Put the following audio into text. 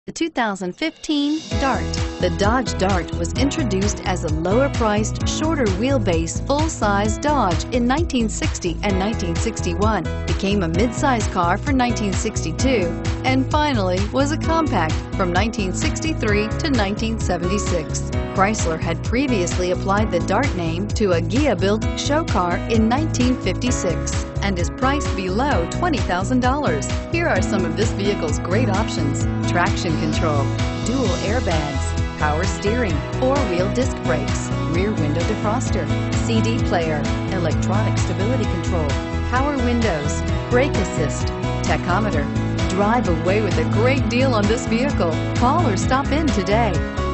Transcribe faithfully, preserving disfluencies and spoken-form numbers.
The two thousand fifteen Dart. The Dodge Dart was introduced as a lower-priced, shorter wheelbase, full-size Dodge in nineteen sixty and nineteen sixty-one, became a mid-size car for nineteen sixty-two, and finally was a compact from nineteen sixty-three to nineteen seventy-six. Chrysler had previously applied the Dart name to a Ghia-built show car in nineteen fifty-six and is priced below twenty thousand dollars. Here are some of this vehicle's great options: traction control, dual airbags, power steering, four-wheel disc brakes, rear window defroster, C D player, electronic stability control, power windows, brake assist, tachometer. Drive away with a great deal on this vehicle. Call or stop in today.